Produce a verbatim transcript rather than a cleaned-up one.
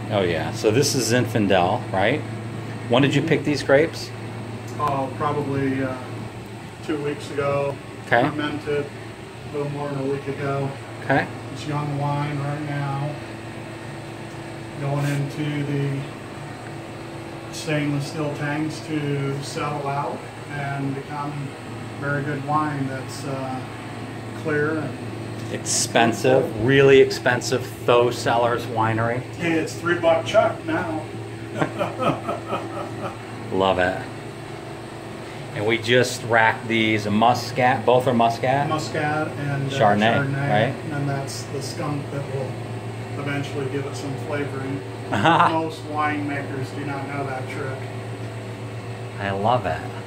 Oh yeah. So this is Zinfandel, right? When did you pick these grapes? Oh, probably uh, two weeks ago. Okay. Fermented a little more than a week ago. Okay. It's young wine right now. Going into the stainless steel tanks to settle out and become very good wine that's uh, clear and Expensive, really expensive Thoe Cellars Winery. hey, it's three buck chuck now. Love it. And we just racked these Muscat. Both are Muscat. Muscat and uh, Chardonnay, Chardonnay, right? and that's the skunk that will eventually give it some flavoring. Most winemakers do not know that trick. I love it.